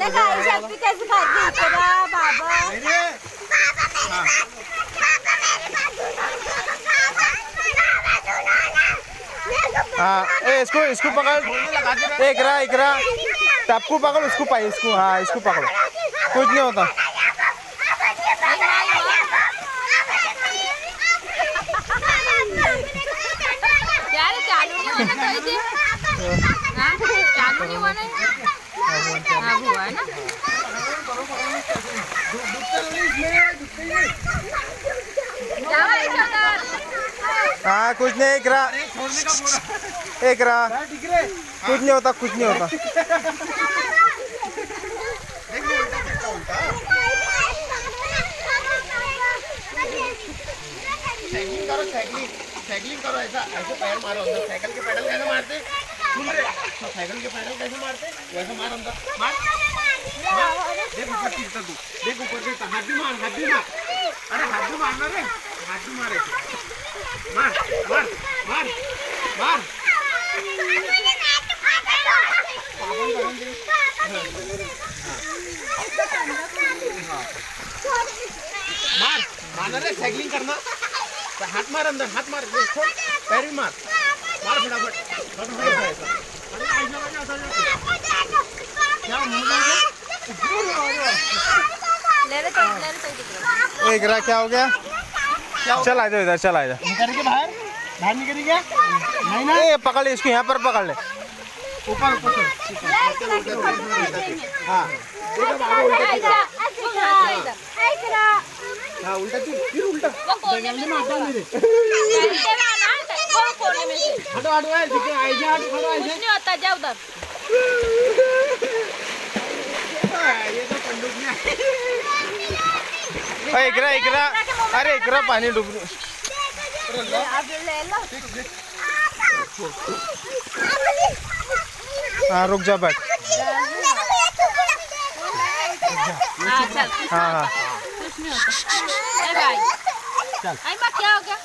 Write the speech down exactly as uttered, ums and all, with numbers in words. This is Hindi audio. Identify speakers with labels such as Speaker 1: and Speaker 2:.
Speaker 1: देखा सेल्फी कैसे खाती है तेरा बाबा।
Speaker 2: हाँ ए इसको इसको पकड़, एक रहा एक रहा टप्पू पकड़, उसको पाई इसको, हाँ इसको पकड़ो, कुछ नहीं होता।
Speaker 1: यार चालू नहीं होना चाहिए, हाँ चालू नहीं होना है, हाँ हुआ है ना।
Speaker 2: हाँ कुछ नहीं, एक रहा एक रहा, कुछ नहीं होता कुछ नहीं होता।
Speaker 3: साइकिलिंग करो, साइकिलिंग साइकिलिंग करो, ऐसा ऐसे पैर मारो अंदर। साइकिल के पैडल कैसे मारते सुन रहे? तो साइकिल के पैडल कैसे मारते वैसे मार अंदर, मार मार। देख ऊपर गिरता तू, देख ऊपर गिरता, हाथ भी मार, हाथ भी मार, अरे हाथ भी मारना रे, हाथ भी मार, मार मार मार मार। मार मारना रे, साइकिलिंग करना, हाथ मार अंदर, हाथ मार, पैर भी मार, मार फटाफट फटाफट।
Speaker 2: एक रहा, क्या हो गया? चल आ जाओ इधर, चल आ जाओ।
Speaker 3: निकल के बाहर, बाहर निकल गया नहीं ना।
Speaker 2: ए पकड़ ले इसको, यहाँ पर पकड़ ले,
Speaker 3: ऊपर ऊपर हाँ हाँ उल्टा तू, फिर उल्टा हटो हटो है दिखे आई जा, हटो हटो ऐसे
Speaker 1: नहीं होता, जा उधर।
Speaker 3: ये तो पंडुक में।
Speaker 2: अरे एक रहा एक रहा, अरे एक रहा पानी डूब रही। हाँ रुक जा, बैठ।
Speaker 1: हाँ चल,
Speaker 2: हाँ हाँ
Speaker 1: कुछ नहीं होता। चल, क्या हो गया?